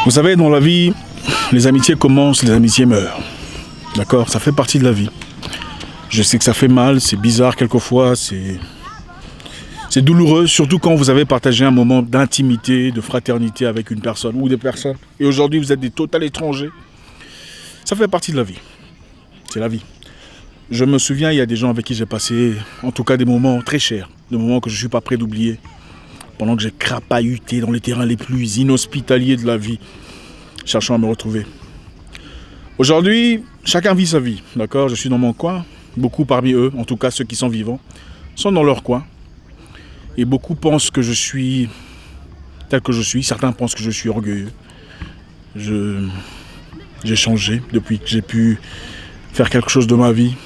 Vous savez, dans la vie, les amitiés commencent, les amitiés meurent. D'accord? Ça fait partie de la vie. Je sais que ça fait mal, c'est bizarre quelquefois, c'est douloureux, surtout quand vous avez partagé un moment d'intimité, de fraternité avec une personne ou des personnes. Et aujourd'hui, vous êtes des total étrangers. Ça fait partie de la vie. C'est la vie. Je me souviens, il y a des gens avec qui j'ai passé, en tout cas, des moments très chers, des moments que je ne suis pas prêt d'oublier. Pendant que j'ai crapahuté dans les terrains les plus inhospitaliers de la vie, cherchant à me retrouver. Aujourd'hui, chacun vit sa vie, d'accord? Je suis dans mon coin. Beaucoup parmi eux, en tout cas ceux qui sont vivants, sont dans leur coin. Et beaucoup pensent que je suis tel que je suis. Certains pensent que je suis orgueilleux. J'ai changé depuis que j'ai pu faire quelque chose de ma vie.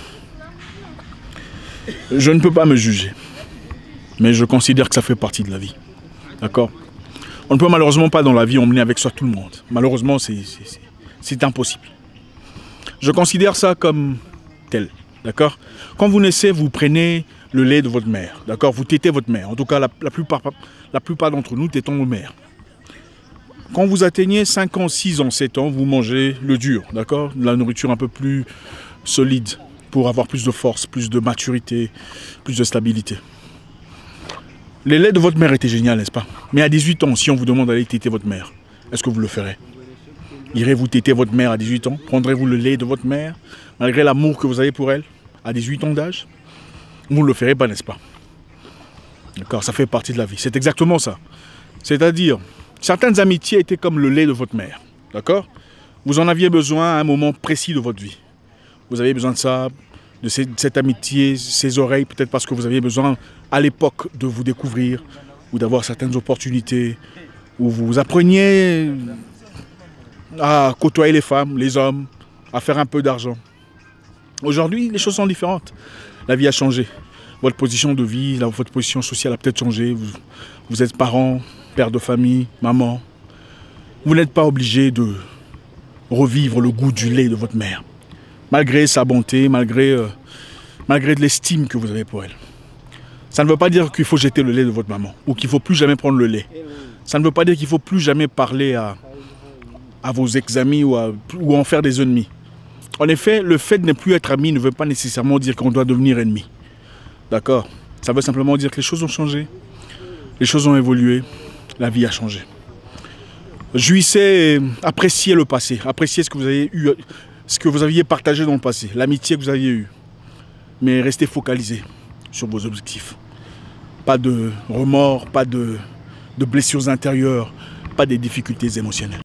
Je ne peux pas me juger. Mais je considère que ça fait partie de la vie. D'accord? On ne peut malheureusement pas dans la vie emmener avec soi tout le monde. Malheureusement, c'est impossible. Je considère ça comme tel. D'accord? Quand vous naissez, vous prenez le lait de votre mère. D'accord? Vous tétez votre mère. En tout cas, la plupart d'entre nous tétons nos mères. Quand vous atteignez 5 ans, 6 ans, 7 ans, vous mangez le dur. D'accord? La nourriture un peu plus solide pour avoir plus de force, plus de maturité, plus de stabilité. Les laits de votre mère étaient géniaux, n'est-ce pas? Mais à 18 ans, si on vous demande d'aller téter votre mère, est-ce que vous le ferez? Irez-vous téter votre mère à 18 ans? Prendrez-vous le lait de votre mère, malgré l'amour que vous avez pour elle, à 18 ans d'âge? Vous ne le ferez pas, n'est-ce pas? D'accord, ça fait partie de la vie. C'est exactement ça. C'est-à-dire, certaines amitiés étaient comme le lait de votre mère. D'accord? Vous en aviez besoin à un moment précis de votre vie. Vous avez besoin de ça, de cette amitié, ces oreilles, peut-être parce que vous aviez besoin à l'époque de vous découvrir ou d'avoir certaines opportunités où vous appreniez à côtoyer les femmes, les hommes, à faire un peu d'argent. Aujourd'hui, les choses sont différentes. La vie a changé. Votre position de vie, votre position sociale a peut-être changé. Vous êtes parent, père de famille, maman. Vous n'êtes pas obligé de revivre le goût du lait de votre mère. Malgré sa bonté, malgré de l'estime que vous avez pour elle. Ça ne veut pas dire qu'il faut jeter le lait de votre maman ou qu'il ne faut plus jamais prendre le lait. Ça ne veut pas dire qu'il ne faut plus jamais parler à vos ex-amis ou en faire des ennemis. En effet, le fait de ne plus être ami ne veut pas nécessairement dire qu'on doit devenir ennemi. D'accord? Ça veut simplement dire que les choses ont changé, les choses ont évolué, la vie a changé. Jouissez, appréciez le passé, appréciez ce que vous avez eu, ce que vous aviez partagé dans le passé, l'amitié que vous aviez eue. Mais restez focalisé sur vos objectifs. Pas de remords, pas de blessures intérieures, pas des difficultés émotionnelles.